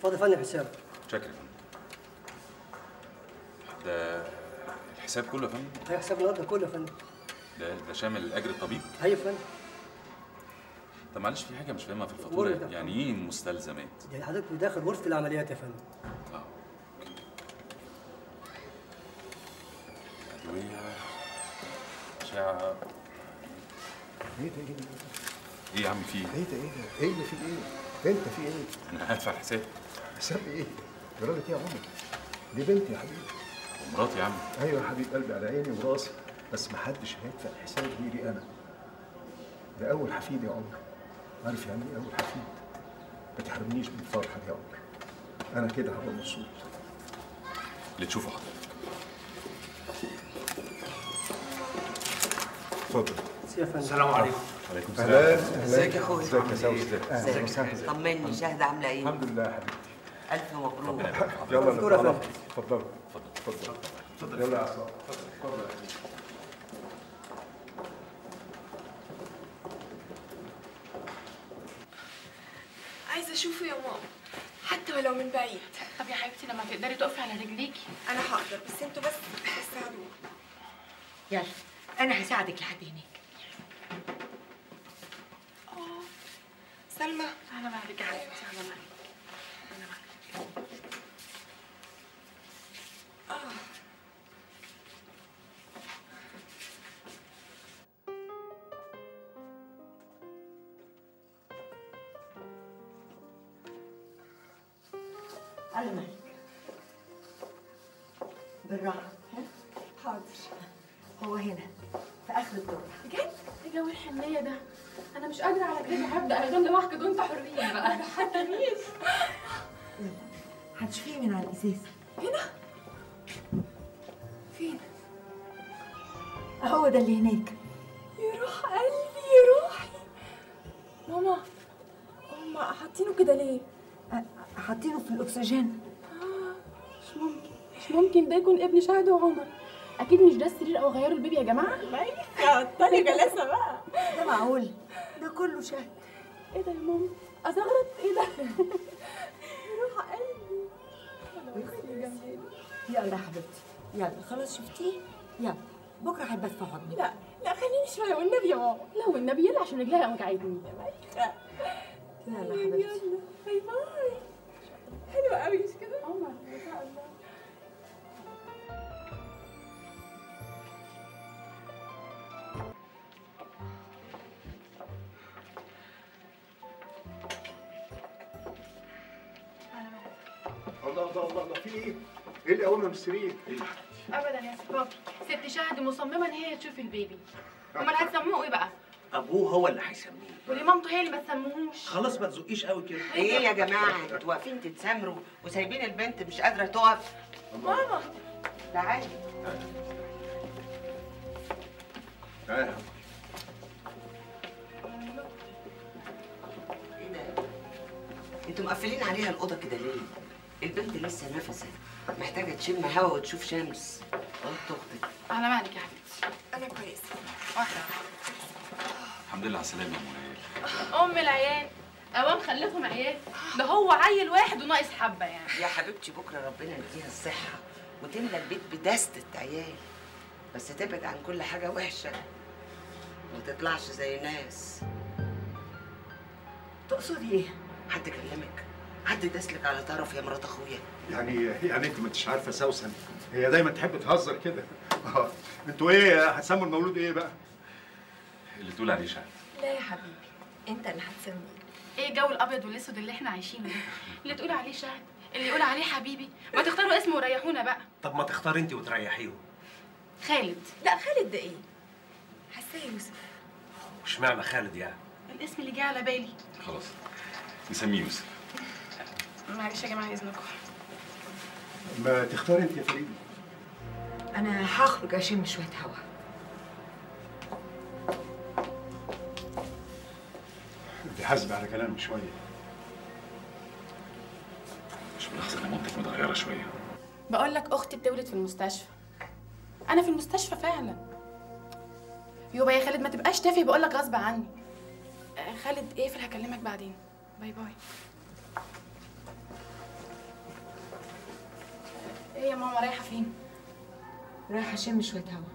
اتفضل يا فندم حساب. شكرا يا فندم. ده الحساب كله يا فندم؟ ايوه حساب النهارده كله يا فندم. ده شامل اجر الطبيب؟ ايوه يا فندم. طب معلش في حاجه مش فاهمها في الفاتوره، يعني ايه مستلزمات؟ يعني حضرتك داخل غرفه العمليات يا فندم. ادويه، اشعه. ايه ده؟ ايه يا عم في ايه؟ ايه ده؟ ايه اللي في ايه؟ انت في ايه؟ انا هدفع الحساب. حساب ايه؟ جرالك ايه يا عمر؟ دي بنتي يا حبيبي. ومراتي يا عم. ايوه يا حبيب قلبي، على عيني وراسي، بس ما حدش هيدفع الحساب غيري انا. ده اول حفيد يا عمر. عارف يعني ايه اول حفيد؟ ما تحرمنيش من الفرحه دي يا عمر. انا كده هبقى مبسوط. اللي تشوفه حضرتك. اتفضل. السلام عليكم. وعليكم السلام. اهلا. ازيك يا اخويا؟ ازيك يا سوسن؟ ازيك؟ طمني، شاهد عامله ايه؟ الحمد لله يا حبيبتي. الف مبروك. يلا اتفضل. اتفضل اتفضل. يلا يا عصام. اتفضل يا حبيبي. عايزه اشوفه يا ماما، حتى ولو من بعيد. طب يا حبيبتي لما تقدري تقفي على رجليكي. انا هقدر، بس انتوا بس تساعدوني. يلا انا هساعدك لحد هناك. سلمى اهلا بك يا حبيبتي. اهلا بك. اهلا بك. على مالك. بالراحه. حاضر. هو هنا في اخر الدور. بجد؟ ايه جو الحنيه ده؟ انا مش قادره على كده، هبدا اغني واحكي وانت حرين بقى. ما تحكينيش. هتشوفيه من على الازاز. هنا؟ فين؟ هو ده اللي هناك. يا روح قلبي يا روحي. ماما هما حاطينه كده ليه؟ حاطينه في الاكسجين. مش ممكن ده يكون ابن شهد وعمر. اكيد مش ده السرير او غيروا البيبي يا جماعه. مالك طالي جلسه بقى. ده معقول؟ ده كله شهد. ايه ده يا ماما؟ ازغرط ايه ده؟ روح قلبي. يلا يا حبيبتي، يلا خلاص شفتيه؟ يلا بكره هيبات في حضني. لا خليني شويه والنبي يا ماما. لا والنبي يلا عشان رجليها وجعتني. يلا حبيبتي. يلا باي باي. حلوه قوي مش كده؟ عمر ما شاء الله. الله في ايه؟ ايه اللي قومها من السرير؟ ابدا يا ست بابي، ست شهد مصممه ان هي تشوف البيبي. امال هتسموه ايه بقى؟ ابوه هو اللي هيسميه. وليه مامته هي اللي ما تسموهوش؟ خلاص ما تزقيش قوي كده. ايه يا جماعه انتوا واقفين تتسامروا وسايبين البنت مش قادره تقف؟ ماما تعالي. تعالى. ايه ده؟ انتوا مقفلين عليها الاوضه كده ليه؟ البنت لسه نفسها، محتاجه تشم هوا وتشوف شمس. قلت اختك. على مالك يا حبيبتي؟ انا كويسه. واحده. الحمد لله على السلامه يا منال. ام العيال اوام خلفهم عيال، ده هو عيل واحد وناقص حبه يعني. يا حبيبتي بكره ربنا يديها الصحه وتملى البيت بدستة عيال، بس تبعد عن كل حاجه وحشه وما تطلعش زي ناس. تقصدي ايه؟ حد كلمك؟ حد داسلك على طرف يا مرات اخويا؟ يعني انت ما انتش عارفه سوسن، هي دايما تحب تهزر كده. انتوا ايه هتسموا المولود ايه بقى؟ اللي تقول عليه شهد. لا يا حبيبي، انت اللي هتسميه. ايه جو الابيض والاسود اللي احنا عايشينه ده؟ اللي تقول عليه شهد، اللي يقول عليه حبيبي. ما تختاروا اسم وريحونا بقى. طب ما تختار انت وتريحيهم. خالد. لا خالد ده ايه؟ حاساه يوسف. اشمعنى خالد يعني؟ الاسم اللي جه على بالي. خلاص نسميه يوسف. معلش يا جماعه اذنكم. ما تختاري انت يا فريده. انا هخرج اشم شويه هوا. انت حاسبه على كلامي شويه. مش ملاحظه ان مامتك متغيره شويه؟ بقول لك اختي بتولد في المستشفى. انا في المستشفى فعلا. يبقى يا خالد ما تبقاش تافه، بقول لك غصب عني. خالد اقفل هكلمك بعدين. باي باي. يا ماما رايحه فين؟ رايحه اشم شويه هوا.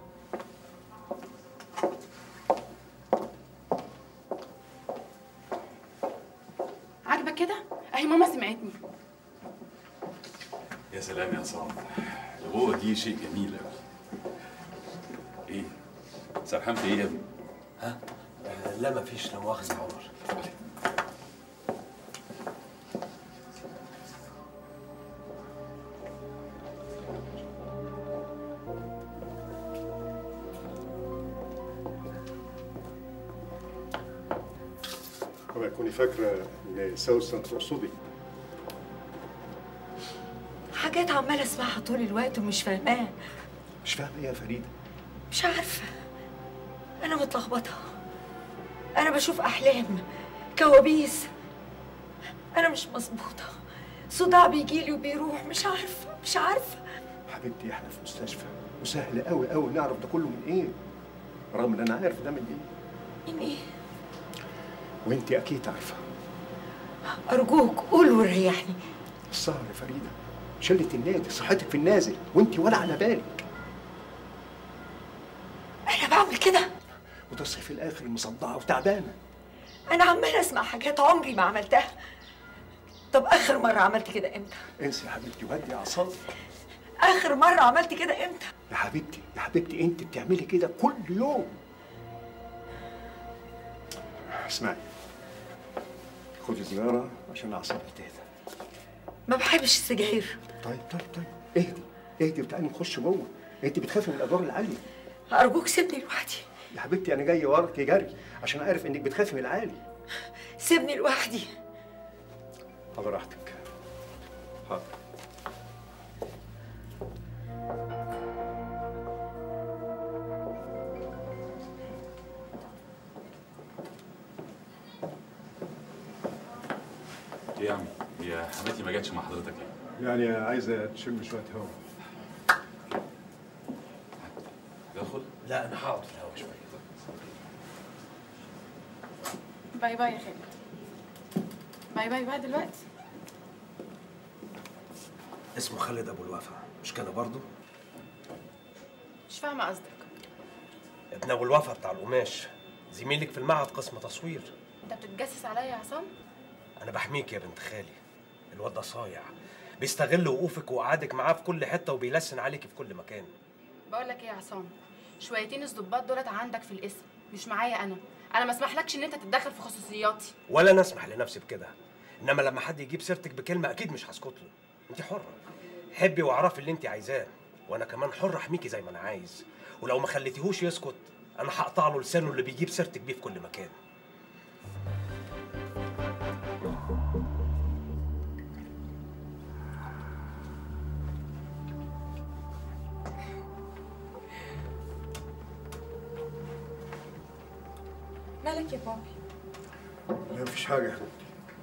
عاجبك كده؟ اهي ماما سمعتني. يا سلام يا عصام، الابوه دي شيء جميل قوي. ايه؟ سرحان في ايه يا ابني؟ ها؟ لا مفيش، لا مؤاخذة يا عمر. اوعي تكوني فاكره ان سوسن تقصدي. حاجات عماله اسمعها طول الوقت ومش فاهماها. مش فاهمه ايه يا فريده؟ مش عارفه، انا متلخبطه. انا بشوف احلام، كوابيس. انا مش مظبوطه، صداع بيجيلي وبيروح. مش عارفه. حبيبتي احنا في مستشفى وسهل قوي قوي نعرف ده كله من ايه، رغم ان انا عارف ده من ايه. من ايه؟ وانت اكيد عارفه. ارجوك قول وريحني. السهر يا فريده، شله النادي، صحتك في النازل وانت ولا على بالك. انا بعمل كده؟ وتصحي في الاخر مصدعه وتعبانه. انا عماله اسمع حاجات عمري ما عملتها. طب اخر مره عملت كده امتى؟ انسي يا حبيبتي وهدي اعصابك. اخر مره عملت كده امتى؟ يا حبيبتي انت بتعملي كده كل يوم. اسمعي، خدي سيجاره عشان اعصابك تهدى. ما بحبش السجاير. طيب اهدي وتعالي نخش جوه. انت بتخافي من الادوار العاليه. ارجوك سيبني لوحدي. يا حبيبتي انا جاي وراكي جري عشان عارف انك بتخافي من العالي. سيبني لوحدي. على راحتك. حاضر. ايه يا عم؟ هي حماتي ما جاتش مع حضرتك ليه؟ يعني عايزه تشم شويه هوا. تدخل؟ لا انا هقعد في الهوا شويه. باي باي يا خالد. باي باي بقى دلوقتي. اسمه خالد ابو الوفا، مش كده برضه؟ مش فاهمه قصدك. ابن ابو الوفا بتاع القماش، زميلك في المعهد قسم تصوير. انت بتتجسس عليا يا عصام؟ انا بحميك يا بنت خالي. الواد ده صايع، بيستغل وقوفك وقعدك معاه في كل حته وبيلسن عليكي في كل مكان. بقول لك ايه يا عصام، شويتين الظباط دولت عندك في الاسم، مش معايا انا ما اسمحلكش ان انت تتدخل في خصوصياتي. ولا انا اسمح لنفسي بكده، انما لما حد يجيب سيرتك بكلمه اكيد مش هسكت له. انت حره، حبي واعرفي اللي انت عايزاه، وانا كمان حر احميكي زي ما انا عايز. ولو ما خليتيهوش يسكت انا هقطع له لسانه اللي بيجيب سيرتك بيه في كل مكان. مالك يا بابي؟ لا مفيش حاجه يا حبيبتي.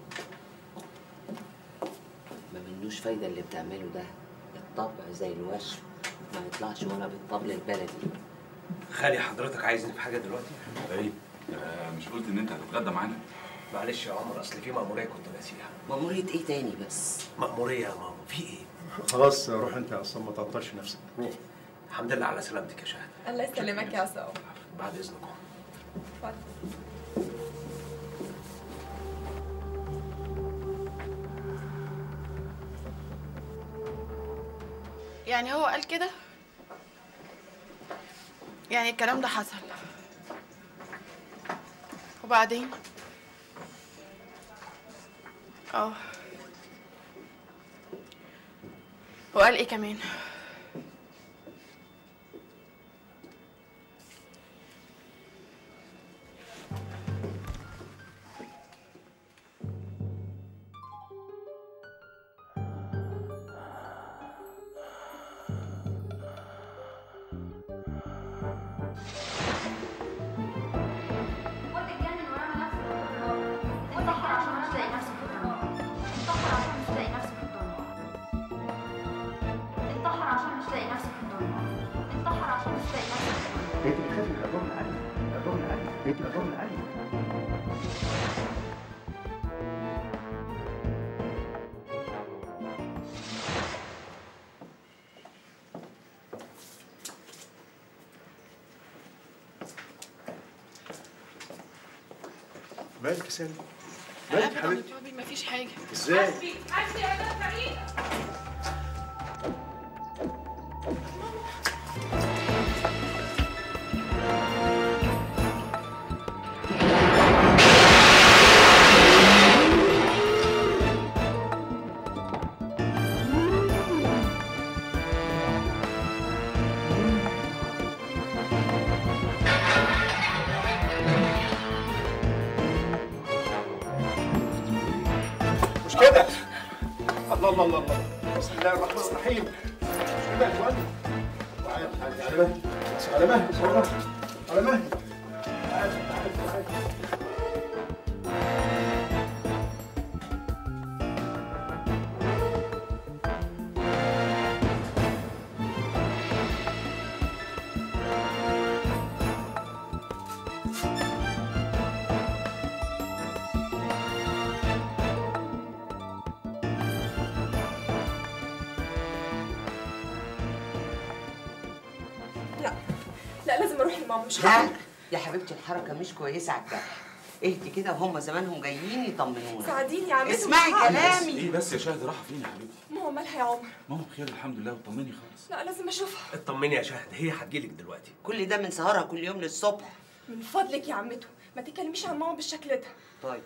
ما منوش فايده اللي بتعمله ده. الطبع زي الوش، ما يطلعش ولا بالطبل البلدي. خالي حضرتك عايزني في حاجه دلوقتي؟ ايه؟ مش قلت ان انت هتتغدى معانا؟ معلش يا عمر، اصل في مأمورية كنت ناسيها. مأمورية ايه تاني بس؟ مأمورية يا ماما، في ايه؟ خلاص روح انت يا عصام، ما تعطلش نفسك. روح. الحمد لله على سلامتك يا شهد. الله يسلمك يا عصام. بعد اذنكم. اتفضل. يعني هو قال كده؟ يعني الكلام ده حصل وبعدين؟ وقال ايه كمان؟ انت بتخافي من الادوار العاليه، الادوار العاليه، انت الادوار العاليه. مالك يا سالم؟ مالك يا حبيبتي؟ بابي مفيش حاجه. ازاي؟ حسبي يا استاذ فريد. مش كده. الله الله الله الله. بسم الله الرحمن الرحيم. مش كده يا اخوان. تعالى على مهلي. على مهلي. على مهلي. تعالى تعالى تعالى. لا لازم اروح لماما، مش لا هقدر. يا حبيبتي الحركه مش كويسه على الجرح. اهدي كده وهم زمانهم جايين يطمنونا. ساعديني يا عمتي. اسمعي كلامي. ايه بس يا شهد راحه فين يا حبيبتي؟ ماما مالها يا عمر؟ ماما بخير الحمد لله وطمني خالص. لا لازم اشوفها. اطمني يا شهد، هي هتجيلك دلوقتي. كل ده من سهرها كل يوم للصبح. من فضلك يا عمته ما تتكلميش عن ماما بالشكل ده. طيب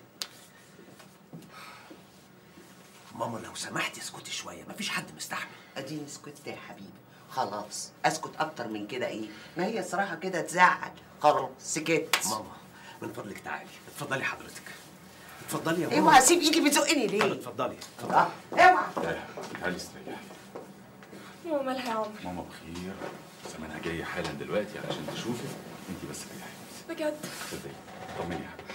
ماما لو سمحتي اسكتي شويه، مفيش حد مستحمل. اديني سكت يا حبيبي. خلاص اسكت اكتر من كده ايه؟ ما هي صراحه كده تزعل. خلاص سكت. ماما من فضلك تعالي، اتفضلي حضرتك. اتفضلي يا ماما. اوعى اسيب ايدي بتزقني طب ليه؟ اتفضلي. اوعى. تعالي يا حبيبتي تعالي استريحي. ماما مالها يا عمر؟ ماما بخير زمانها جايه حالا دلوقتي علشان تشوفك. انت بس ريحي بس. بجد؟ صدقي طمني يا حبيبتي.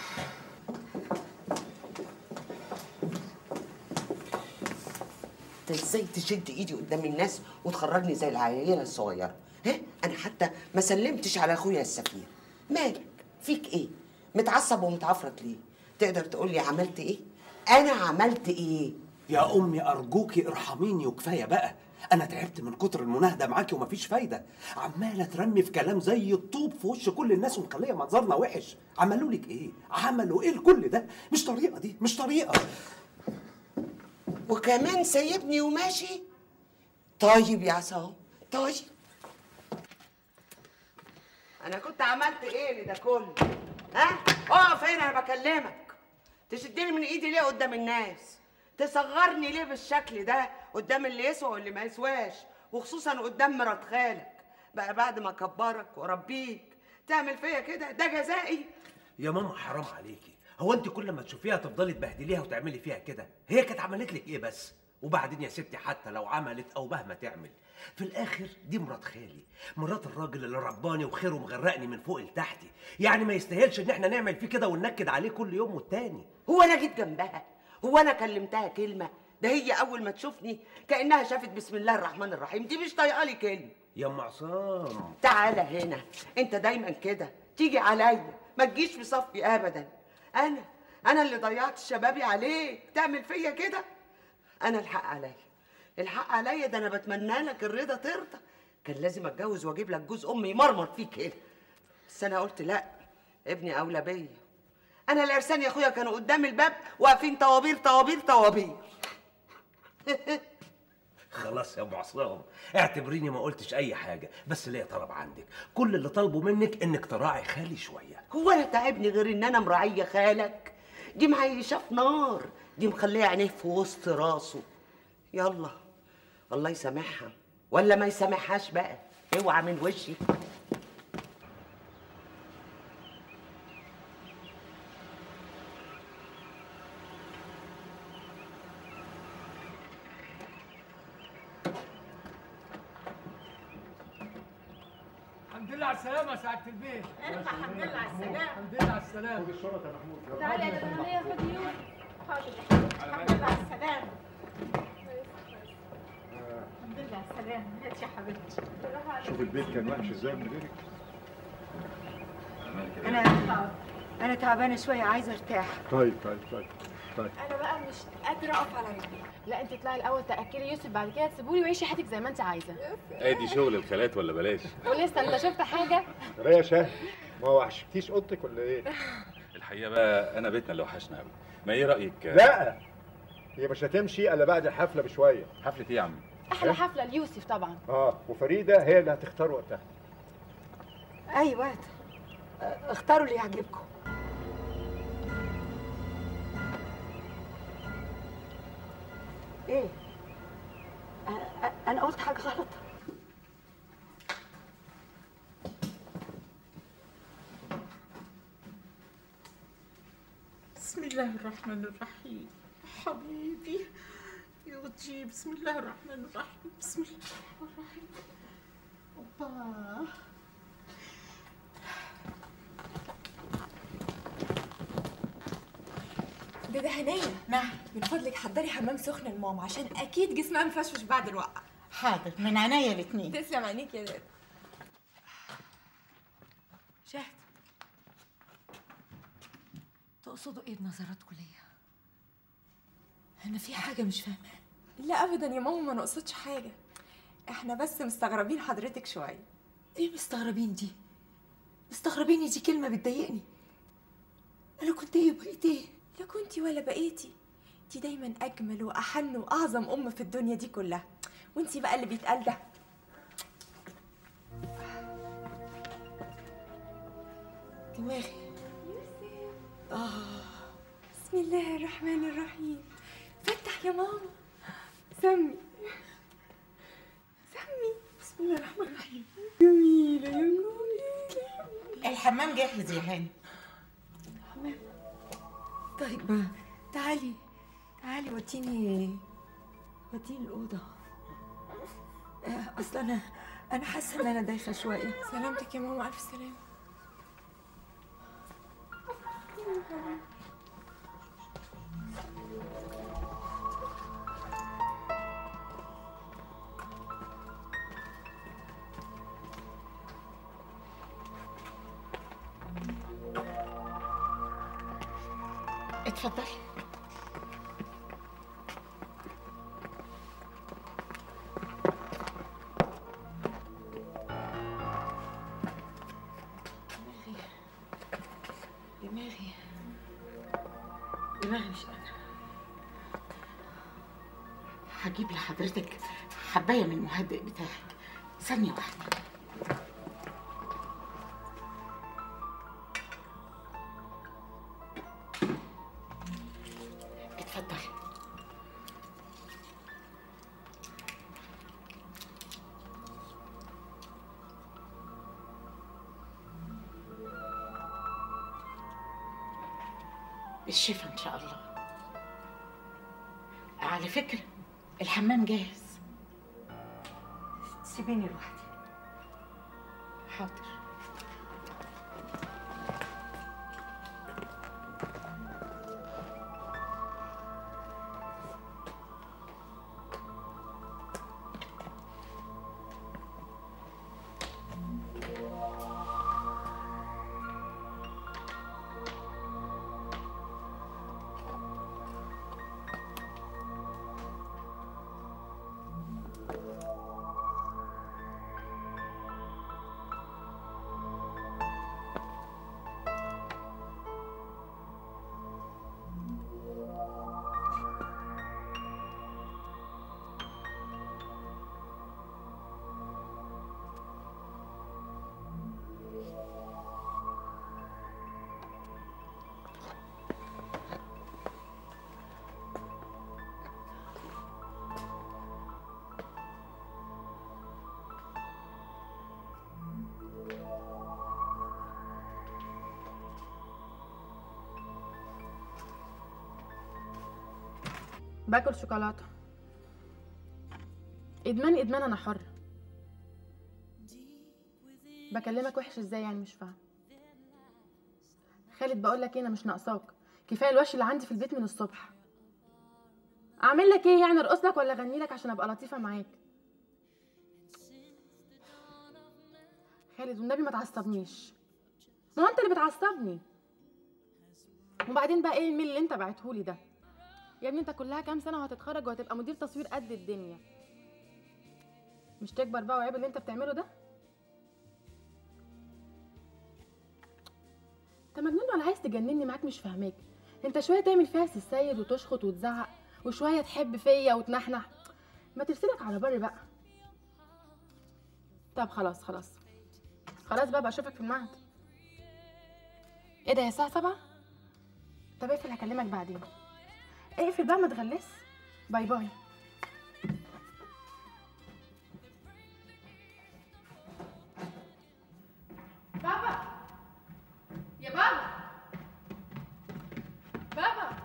انت ازاي تشد ايدي قدام الناس وتخرجني زي العيال الصغيره؟ ها؟ انا حتى ما سلمتش على اخويا السفير. مالك؟ فيك ايه؟ متعصب ومتعفرت ليه؟ تقدر تقول لي عملت ايه؟ انا عملت ايه؟ يا امي ارجوكي ارحميني وكفايه بقى. انا تعبت من كتر المناهده معاكي ومفيش فايده. عماله ترمي في كلام زي الطوب في وش كل الناس ومخليه منظرنا وحش. عملوا لك ايه؟ عملوا ايه لكل ده؟ مش طريقه دي، مش طريقه. وكمان سايبني وماشي؟ طيب يا عصام طيب. انا كنت عملت ايه لده كله؟ ها؟ اقف هنا انا بكلمك. تشدني من ايدي ليه قدام الناس؟ تصغرني ليه بالشكل ده قدام اللي يسوى واللي ما يسواش، وخصوصا قدام مرات خالك؟ بقى بعد ما اكبرك واربيك تعمل فيا كده؟ ده جزائي؟ يا ماما حرام عليكي، هو انت كل ما تشوفيها تفضلي تبهدليها وتعملي فيها كده؟ هي كانت عملت لك ايه بس؟ وبعدين يا ستي حتى لو عملت او مهما تعمل، في الاخر دي مرات خالي، مرات الراجل اللي رباني وخيره مغرقني من فوق لتحتي. يعني ما يستاهلش ان احنا نعمل فيه كده وننكد عليه كل يوم والتاني. هو انا جيت جنبها؟ هو انا كلمتها كلمه؟ ده هي اول ما تشوفني كانها شافت بسم الله الرحمن الرحيم. دي مش طايقه لي كلمه. يا ام عصام تعالى هنا، انت دايما كده تيجي عليا، ما تجيش في صفي ابدا. انا اللي ضيعت شبابي عليك تعمل فيا كده؟ انا الحق عليا، الحق عليا. ده انا بتمنى لك الرضا ترضى. كان لازم اتجوز واجيب لك جوز امي يمرمط فيك كده، بس انا قلت لا، ابني اولى بيا. انا العرسان يا اخويا كانوا قدام الباب واقفين طوابير طوابير طوابير. خلاص يا ام عصام، اعتبريني ما قلتش اي حاجه، بس ليا طلب عندك. كل اللي طالبه منك انك تراعي خالي شويه. هو انا تعبني غير ان انا مراعيه خالك؟ دي معيشه في نار، دي مخليه عينيه في وسط راسه. يلا الله يسامحها ولا ما يسامحهاش بقى، اوعى من وشي. الحمد لله على السلامة يا سعادة البيت. الحمد لله على السلامة. الحمد لله على السلامة. خد الشرطه يا محمود. تعالى يا دنيا خدي يوم. حاضر الحمد لله على السلامة. الحمد لله على السلامة. هات يا حبيبتي. شوف البيت كان وحش ازاي من غيرك. انا تعبانه شويه عايزه ارتاح. طيب أنا بقى مش قادرة أقف على رجلي. لا انت اطلعي الاول تاكلي يوسف، بعد كده تسيبولي وعيشي حياتك زي ما انت عايزه. ادي شغل الخالات ولا بلاش؟ ولسه انت شفت حاجه؟ يا شهد ما وحشتيش اوضتك ولا ايه؟ الحقيقه بقى انا بيتنا اللي وحشنا قوي. ما ايه رايك؟ لا، هي مش هتمشي الا بعد الحفله بشويه. حفله ايه يا عم؟ احلى حفله ليوسف طبعا. وفريده هي اللي هتختار وقتها. ايوه اختاروا اللي يعجبكم. ايه؟ انا قلت حاجه غلط؟ بسم الله الرحمن الرحيم. حبيبي يا وجهي، بسم الله الرحمن الرحيم، بسم الله الرحمن الرحيم. اوبا. ده هنية. نعم. من فضلك حضري حمام سخن لماما عشان اكيد جسمها مفشفش بعد الوقعه. حاضر، من عينيا الاتنين. تسلم عينيك يا داد. شهد، تقصدوا ايه بنظراتكم ليا؟ انا في حاجه مش فاهمه. لا ابدا يا ماما، ما نقصدش حاجه، احنا بس مستغربين حضرتك شويه. ايه مستغربين دي؟ مستغربين دي كلمه بتضايقني. انا كنت ايه وبقيت ايه؟ لا كنتي ولا بقيتي، انتي دايما اجمل واحن واعظم ام في الدنيا دي كلها، وانتي بقى اللي بيتقال ده. دماغي. بسم الله الرحمن الرحيم. فتح يا ماما. سمي بسم الله الرحمن الرحيم. جميله يا جميله. الحمام جاهز يا هاني. حمام؟ طيب تعالي وديني الأوضة. أصل أنا حاسة إن أنا دايخة شوية. سلامتك يا ماما، ألف سلامة. اتفضلي. دماغي مش قادرة. هجيب لحضرتك حباية من المهدئ بتاعك. ثانية واحدة. اتفضلي. بالشفا ان شاء الله. على فكرة الحمام جاهز. سيبيني لوحدي. حاضر. باكل شوكولاته. ادمان انا حره. بكلمك وحش ازاي يعني؟ مش فاهم. خالد بقول لك ايه، انا مش ناقصاك، كفايه الوش اللي عندي في البيت من الصبح. اعمل لك ايه يعني؟ ارقص لك ولا اغني لك عشان ابقى لطيفه معاك؟ خالد والنبي ما تعصبنيش، ما هو انت اللي بتعصبني. وبعدين بقى ايه الميل اللي انت بعتهولي ده يا ابني؟ انت كلها كام سنه وهتتخرج وهتبقى مدير تصوير قد الدنيا. مش تكبر بقى وعيب اللي انت بتعمله ده. انت مجنون ولا عايز تجنني معاك؟ مش فاهماك. انت شويه تعمل فيها سي السيد وتشخط وتزعق، وشويه تحب فيا وتنحنح. ما ترسلك على بر بقى. طب خلاص خلاص خلاص بقى اشوفك في المعهد. ايه ده، هي الساعه 7؟ طب اقفل، هكلمك بعدين. اقفل بقى ما تغلس. باي باي. بابا يا بابا، بابا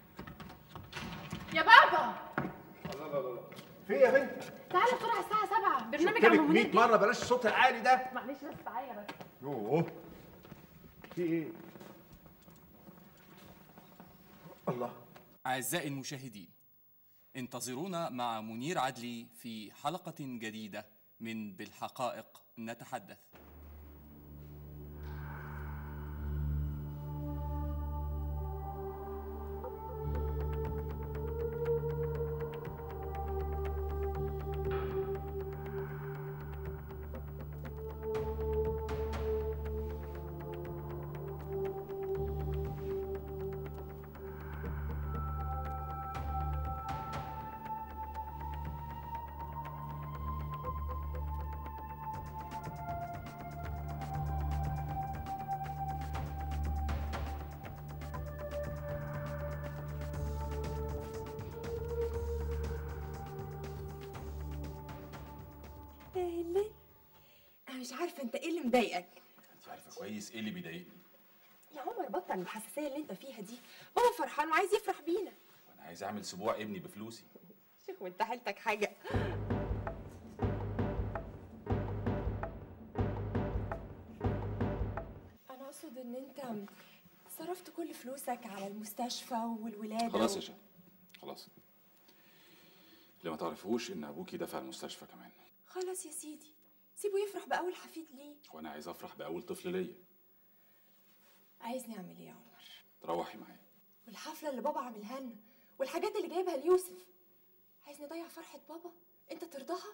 يا بابا. في ايه يا بنت؟ تعالى بسرعه الساعه 7 برنامج قلت لك عم 100 مره بلاش الصوت العالي ده. معلش بس تعالى بس. يوه، في ايه؟ الله. أعزائي المشاهدين، انتظرونا مع منير عدلي في حلقة جديدة من بالحقائق نتحدث. ليه؟ انا مش عارفه انت ايه اللي مضايقك. انت عارفه كويس ايه اللي بيضايقني. يا عمر بطل الحساسيه اللي انت فيها دي، بابا فرحان وعايز يفرح بينا. وانا عايز اعمل سبوع ابني بفلوسي. شيخ وانت حالتك حاجه. انا اقصد ان انت صرفت كل فلوسك على المستشفى والولاده. خلاص يا شهد، خلاص. اللي ما تعرفوش ان ابوكي دفع المستشفى كمان. خلاص يا سيدي، سيبه يفرح باول حفيد ليه. وانا عايز افرح باول طفل ليا. عايزني اعمل ايه يا عمر؟ تروحي معايا. والحفله اللي بابا عاملها لنا والحاجات اللي جايبها ليوسف، عايزني اضيع فرحه بابا؟ انت ترضاها؟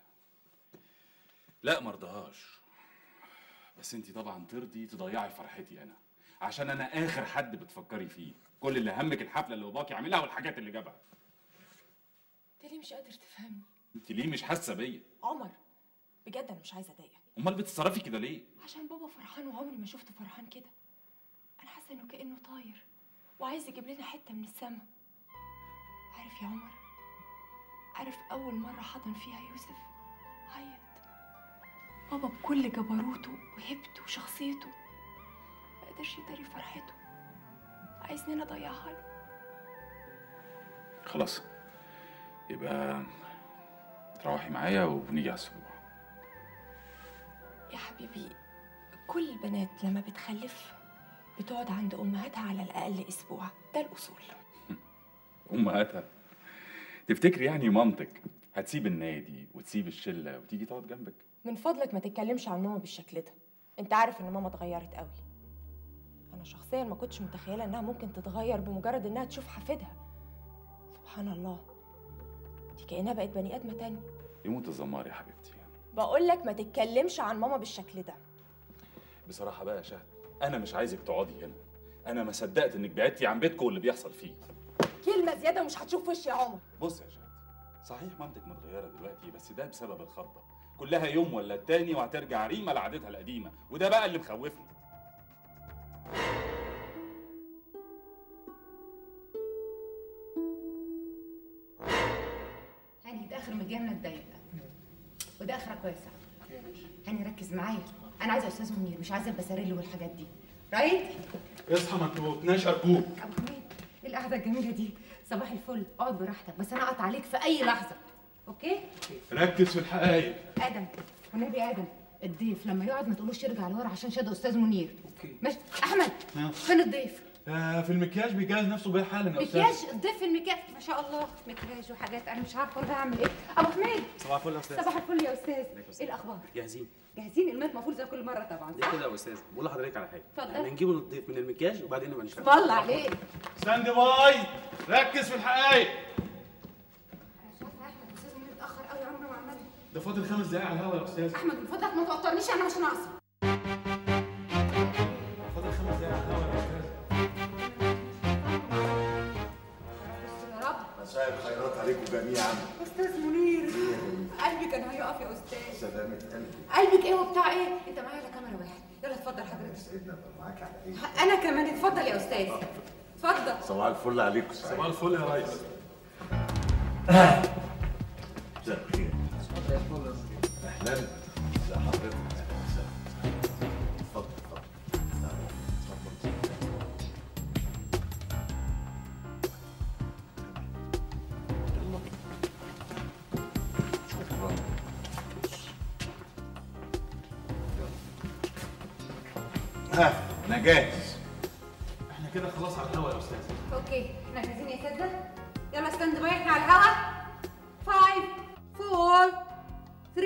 لا مرضهاش، بس انت طبعا ترضي تضيعي فرحتي انا، عشان انا اخر حد بتفكري فيه. كل اللي همك الحفله اللي باباكي عاملها والحاجات اللي جابها. انت ليه مش قادر تفهمني؟ انت ليه مش حاسه بيا؟ عمر بجد انا مش عايزه اضايقك. امال بتتصرفي كده ليه؟ عشان بابا فرحان وعمري ما شفته فرحان كده. انا حاسه انه كانه طاير وعايز يجيب لنا حته من السما. عارف يا عمر، عارف اول مره حضن فيها يوسف عيط. بابا بكل جبروته وهيبته وشخصيته ما قدرش يداري فرحته، عايزني انا اضيعها له. خلاص يبقى تروحي معايا ونيجي على الاسبوع. يا حبيبي، كل البنات لما بتخلف بتقعد عند امهاتها على الاقل اسبوع، ده الاصول. امهاتها؟ تفتكري يعني مامتك هتسيب النادي وتسيب الشله وتيجي تقعد جنبك؟ من فضلك ما تتكلمش عن ماما بالشكل ده. انت عارف ان ماما اتغيرت قوي. انا شخصيا ما كنتش متخيله انها ممكن تتغير بمجرد انها تشوف حفيدها. سبحان الله، دي كأنها بقت بني ادمه تاني. يموت الزمار يا حبيبتي. بقول لك ما تتكلمش عن ماما بالشكل ده. بصراحه بقى يا شهد، انا مش عايزك تقعدي هنا. انا ما صدقت انك بعدتي عن بيتكم واللي بيحصل فيه. كلمه زياده ومش هتشوف وشي يا عمر. بص يا شهد، صحيح مامتك متغيره دلوقتي، بس ده بسبب الخضه. كلها يوم ولا التاني وهترجع ريمه لعادتها القديمه، وده بقى اللي مخوفني. هاني ده اخر مجالنا الضيق وده اخرها كويسه. هاني ركز معايا، انا عايزه استاذ منير، مش عايزه البساريل والحاجات دي. رايد؟ اصحى ما تموتناش ارجوك. ابو حميد، ايه القعده الجميله دي؟ صباح الفل، اقعد براحتك بس انا اقطع عليك في اي لحظه. اوكي؟ ركز في الحقايق. ادم والنبي ادم، الضيف لما يقعد ما تقولوش يرجع لورا عشان شاد استاذ منير. اوكي ماشي. احمد فين الضيف؟ في المكياج بيجهز نفسه بيه حالا يا استاذ. مكياج؟ الضيف في المكياج؟ ما شاء الله، مكياج وحاجات انا مش عارفه انا هعمل ايه. ابو حميد صباح الفل يا استاذ. صباح الفل يا استاذ. ايه الاخبار؟ جاهزين؟ جاهزين. المات مفروض زي كل مره طبعا. ليه كده يا استاذ؟ بقول لحضرتك على حاجه. اتفضل. احنا نجيبه الضيف من المكياج وبعدين نبقى نشتغل. طلع عليك. ستاند باي، ركز في الحقايق. انا شايفه احمد استاذ منير اتاخر قوي، عمره ما عملها. ده فاضل 5 دقايق على الهوا يا استاذ. احمد من فضلك ما توترنيش، انا مش ناقصه. فاضل 5 دقايق على خيرات عليكم جميعا. استاذ منير، قلبي كان هيقف يا استاذ. سلامة قلبي. قلبك ايه وبتاع ايه؟ انت معايا على كاميرا واحد، يلا اتفضل حضرتك. سيدنا معاك على ايه؟ انا كمان، اتفضل يا استاذ. اتفضل. صباح الفل عليكم. صباح الفل يا ريس. مساء الخير. اهلا. ازي حضرتك؟ اهلا وسهلا. اتفضل اتفضل. شكرا. انا جاهز. احنا كده خلاص على الهوا يا استاذ. اوكي، احنا جاهزين يا اساتذه؟ يلا ستاند باي، احنا على الهوا. 5 4 3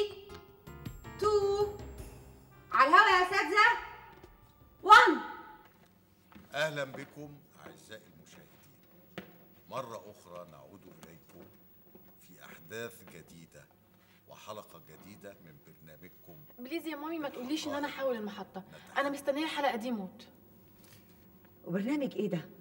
2 على الهوا يا اساتذه. 1. أهلا بكم أعزائي المشاهدين. مرة أخرى نعود إليكم في أحداث جديدة وحلقة جديدة من برنامجكم. بليز يا مامي ما تقوليش ان انا احول المحطه، انا مستنيه الحلقه دي موت. وبرنامج ايه ده؟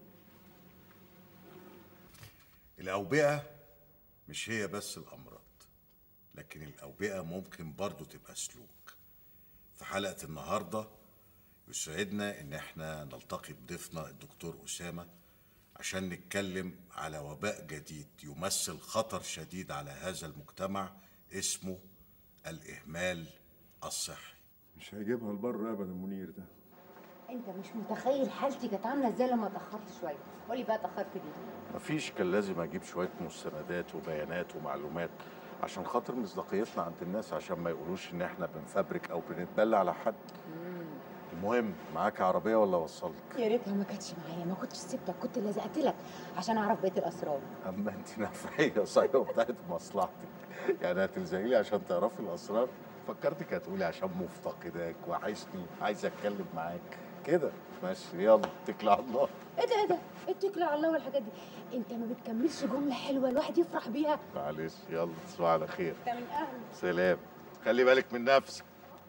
الأوبئة مش هي بس الأمراض، لكن الأوبئة ممكن برضو تبقى سلوك. في حلقة النهاردة يسعدنا إن احنا نلتقي بضيفنا الدكتور أسامة عشان نتكلم على وباء جديد يمثل خطر شديد على هذا المجتمع اسمه الإهمال الصحي. مش هيجيبها لبره ابدا منير ده. انت مش متخيل حالتي كانت عامله ازاي لما اتاخرت شويه. قولي بقى اتاخرت ليه؟ مفيش، كان لازم اجيب شويه مستندات وبيانات ومعلومات عشان خاطر مصداقيتنا عند الناس، عشان ما يقولوش ان احنا بنفبرك او بنتبلى على حد. المهم، معاك عربيه ولا اوصلك؟ يا ريتها ما كانتش معايا، ما كنتش سبتك، كنت لزقت لك عشان اعرف بقيه الاسرار. اما انت نفعيه صحيح وبتاعت مصلحتك، يعني هتلزقي لي عشان تعرفي الاسرار؟ فكرتك هتقولي عشان مفتقداك وحشني عايز اتكلم معاك كده. ماشي، يلا اتكل على الله. ايه ده ايه ده؟ اتكل على الله والحاجات دي، انت ما بتكملش جمله حلوه الواحد يفرح بيها. معلش، يلا تصبح على خير. انت من اهله. سلام. خلي بالك من نفسك.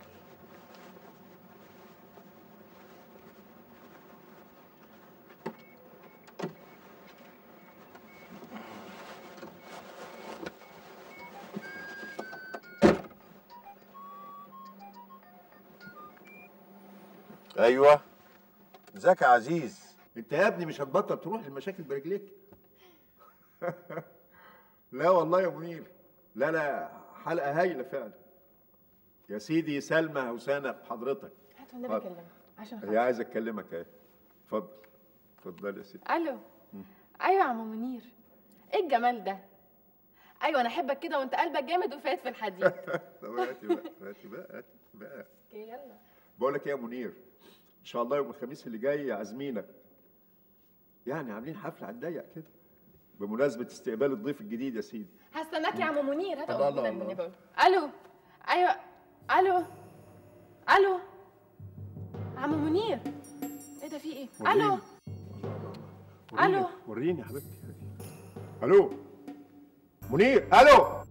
ايوه، ازيك يا عزيز؟ انت يا ابني مش هتبطل تروح المشاكل برجليك؟ لا والله يا منير، لا حلقه هايله فعلا. يا سيدي سلمى هوسانه بحضرتك. هات والنبي اكلمك عشان هي عايزه اكلمك اهي. اتفضل اتفضل يا سيدي. الو. ايوه يا عم منير، ايه الجمال ده؟ ايوه انا احبك كده وانت قلبك جامد وفايت في الحديد. طب هاتي بقى هاتي بقى هاتي بقى. اوكي يلا. بقول لك ايه يا منير، ان شاء الله يوم الخميس اللي جاي عازمينك، يعني عاملين حفله على الضيق كده بمناسبه استقبال الضيف الجديد يا سيدي. هستناك يا عم منير. هات الله اقول الله لك بقول. الو. ايوه. الو. الو. عم منير. ايه ده في ايه؟ الو. الو. وريني يا حبيبتي. الو منير. الو.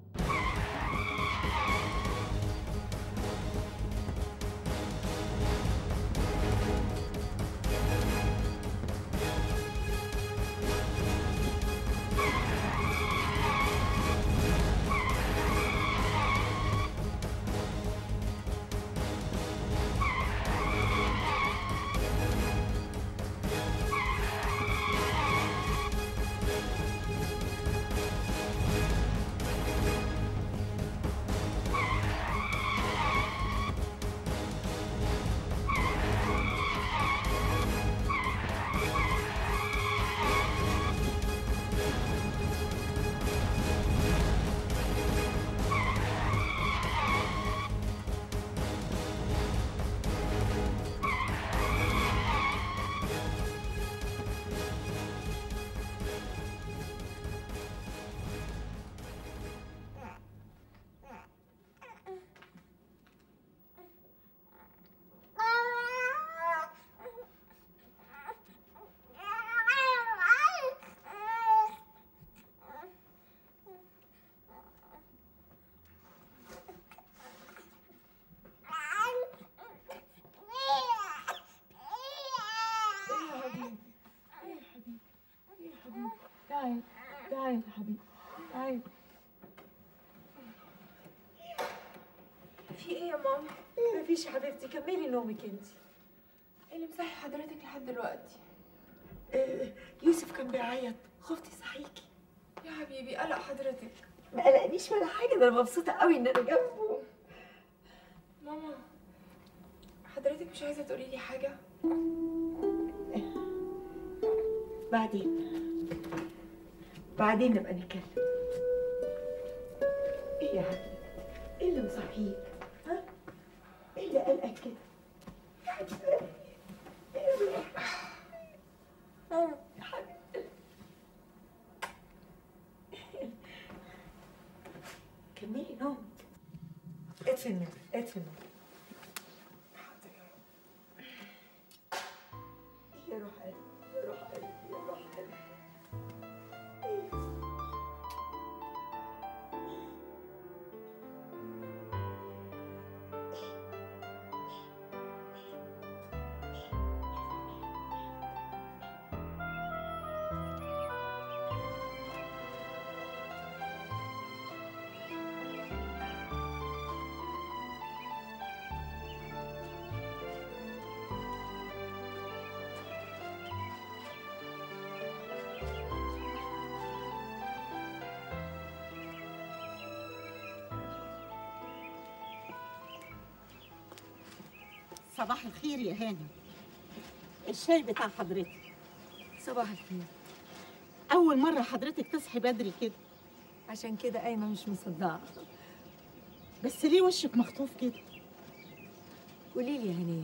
في ايه يا ماما؟ مفيش يا حبيبتي، كملي نومك انت. ايه اللي مصحي حضرتك لحد دلوقتي؟ يوسف كان بيعيط، خفت يصحيكي. يا حبيبي قلق حضرتك. ما قلقنيش ولا حاجه، ده انا مبسوطه قوي ان انا جنبه. ماما حضرتك مش عايزه تقولي لي حاجه؟ بعدين نبقى نتكلم. ايه يا حبيبي؟ ايه اللي مصحيك؟ ها؟ ايه اللي قلقك كده؟ يا حبيبي ايه اللي يا حبيبي كملي نومك. اطفي النور، اطفي النور. يا روح قلبي، يا روح قلبي، يا روح قلبي. صباح الخير يا هانم، الشاي بتاع حضرتك. صباح الخير. أول مرة حضرتك تصحي بدري كده. عشان كده قايمة مش مصدقة. بس ليه وشك مخطوف كده؟ قولي لي يا هنية،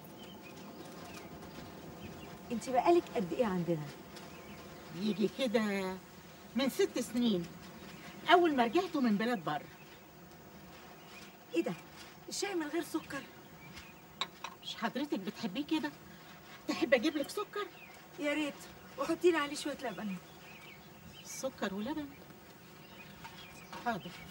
انت بقالك قد ايه عندنا؟ يجي كده من 6 سنين، أول ما رجعتوا من بلاد بره. ايه ده؟ الشاي من غير سكر؟ مش حضرتك بتحبيه كده؟ تحب أجيب لك سكر؟ يا ريت، وحطي لي عليه شوية لبن. سكر ولبن؟ حاضر.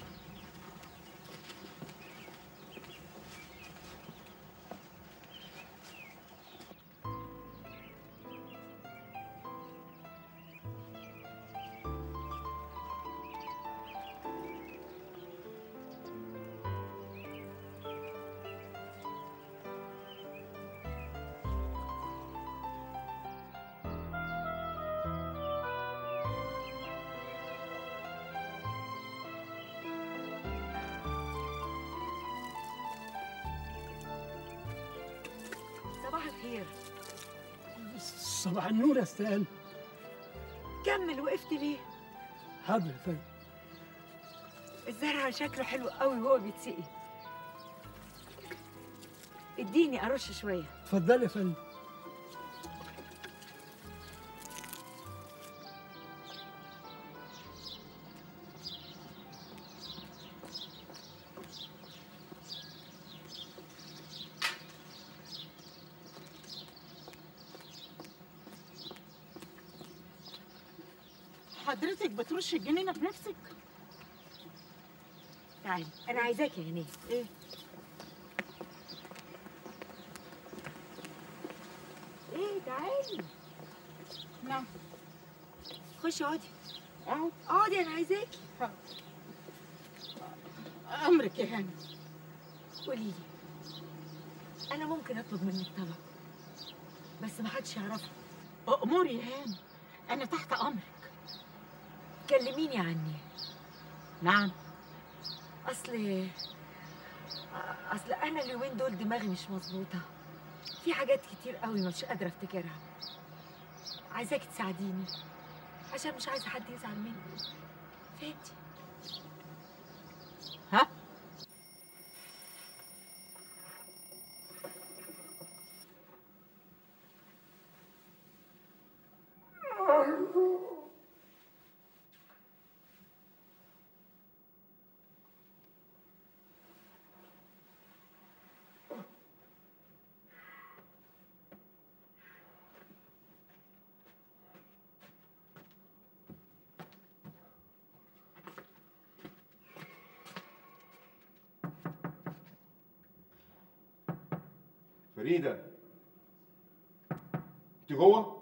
صباح الخير. صباح النور يا استاذ. كمل، وقفت ليه؟ حاضر يا فندم. الزرع شكله حلو قوي وهو بيتسقي. اديني ارش شويه. اتفضلي يا فندم. حضرتك بترش الجنينة بنفسك؟ تعالي، أنا عايزاكي يا هنية. إيه؟ إيه تعالي. نعم. خشي اقعدي. أهو. اقعدي، أنا عايزاكي. أمرك يا هانم. قولي لي، أنا ممكن أطلب منك طلب بس محدش يعرفه. أأمري يا هانم، أنا تحت أمرك. كلميني عني. نعم. اصل انا اليومين دول دماغي مش مظبوطه، في حاجات كتير قوي مش قادره افتكرها. عايزاكي تساعديني عشان مش عايزه حد يزعل مني، فهمتي؟ ها؟ فريدة، انت جوه؟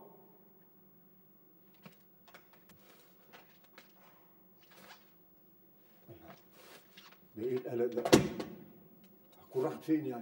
ده ايه القلق ده؟ تكون راحت فين يعني؟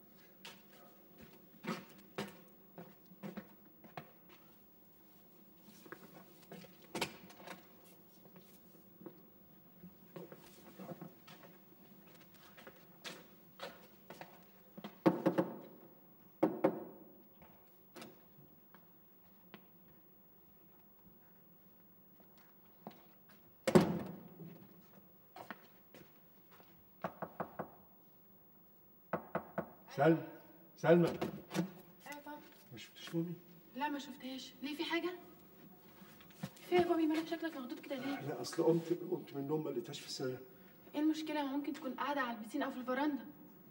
سلمى ايه يا بابا؟ ما شفتش مامي؟ لا ما شفتهاش. ليه في حاجه؟ في يا بابي مالك شكلك مخضوض كده ليه؟ لا اصل قمت من النوم ما لقيتهاش في السرير. ايه المشكله؟ ما ممكن تكون قاعده على البسين او في الفرندا.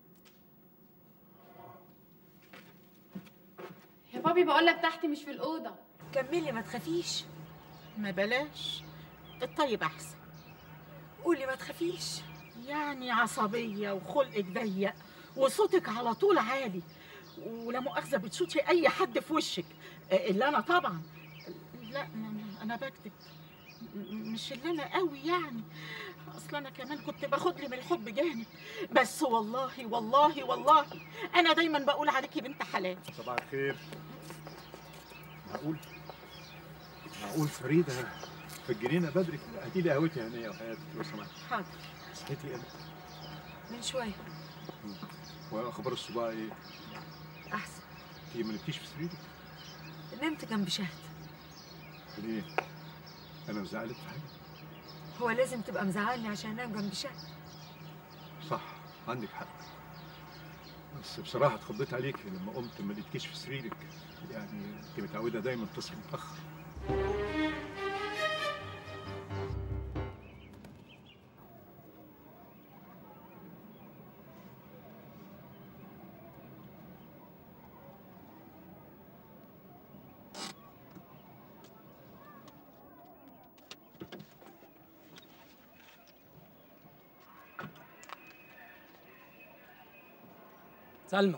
يا بابي بقول لك تحت مش في الاوضه. كملي ما تخافيش. ما بلاش، الطيب احسن. قولي ما تخافيش. يعني عصبيه وخلقك ضيق وصوتك على طول عالي، ولا مؤاخذه بتشوتي اي حد في وشك. اللي انا طبعا لا انا بكتب، مش اللي انا قوي يعني. اصل انا كمان كنت باخد لي من الحب جانب، بس والله والله والله انا دايما بقول عليكي بنت حلال. صباح الخير. معقول فريده في الجنينه بدري كده؟ هاتي لي قهوتي هنيه وحياتك لو سمحت. حاضر. صحيتي امتى؟ من شويه. واخبار الصباع ايه؟ احسن. انتي ما نمتيش في سريرك؟ نمت جنب شهد. ليه؟ انا مزعلك في حاجه؟ هو لازم تبقى مزعلني عشان انام جنب شهد؟ صح، عندك حق، بس بصراحه اتخضيت عليكي لما قمت ما لقيتكيش في سريرك. يعني انت متعوده دايما تصحي متاخر. سلمى،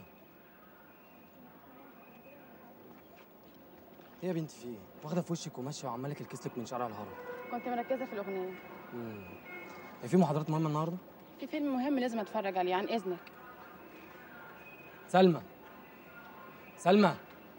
ايه يا بنتي في ايه؟ واخده في وشك وماشيه وعمالك الكسلك من شارع الهرم. كنت مركزه في الاغنيه. هي في محاضرات مهمه النهارده؟ في فيلم مهم لازم اتفرج عليه، عن اذنك. سلمى سلمى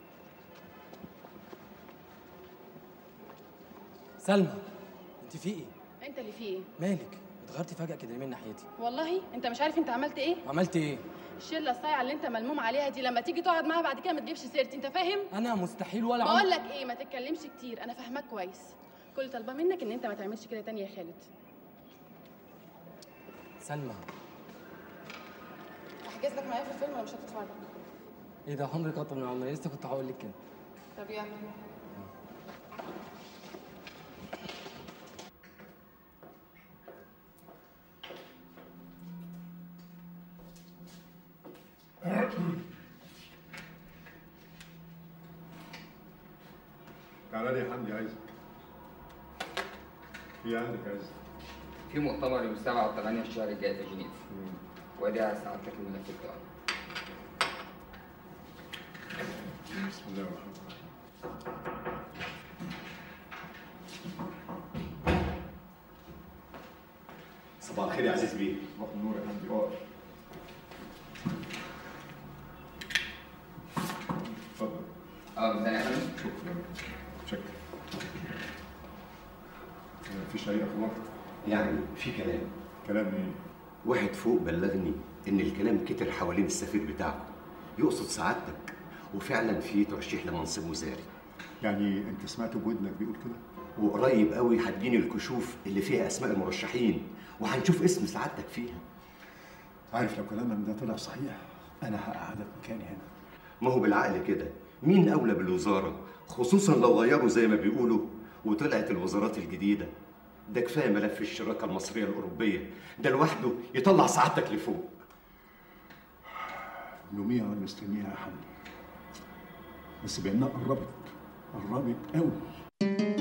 سلمى، انت في ايه؟ انت اللي في ايه؟ مالك؟ اتغيرتي فجأة كده ليه من ناحيتي؟ والله انت مش عارف انت عملت ايه؟ عملت ايه؟ الشله الصايعه اللي انت ملموم عليها دي لما تيجي تقعد معاها بعد كده ما تجيبش سيرتي، انت فاهم؟ انا مستحيل ولا بقول لك ايه، ما تتكلمش كتير، انا فاهماك كويس. كل طالبه منك ان انت ما تعملش كده تاني يا خالد. سلمى، هحجز لك معايا في الفيلم ولا مش هتتفرج؟ ايه ده؟ عمري قطر من عمري، لسه كنت هقول لك كده. طب يلا. تعالى لي يا حمدي، عايزك. في عندك عايزك؟ في مؤتمر يوم 7 و 8 الشهر الجاي في جنيف. وادي على سعادتك الملف بتاعك. بسم الله الرحمن الرحيم. صباح الخير يا عزيز بيه. صباح النور يا حمدي، اقعد. اتفضل. ثانية يا فندم. شكرا. مفيش أي أخبار؟ يعني في كلام. كلام إيه؟ واحد فوق بلغني إن الكلام كتر حوالين السفير بتاعكم، يقصد سعادتك، وفعلا في ترشيح لمنصب وزاري. يعني أنت سمعت بودنك بيقول كده؟ وقريب قوي هتجيني الكشوف اللي فيها أسماء المرشحين، وهنشوف اسم سعادتك فيها. عارف لو كلامك ده طلع صحيح أنا هقعدك مكاني هنا. ما هو بالعقل كده، مين أولى بالوزارة؟ خصوصا لو غيروا زي ما بيقولوا وطلعت الوزارات الجديدة. ده كفاية ملف الشراكة المصرية الأوروبية، ده لوحده يطلع سعادتك لفوق. نوميها مستنيها يا حمدي، بس بأنها قربت قوي.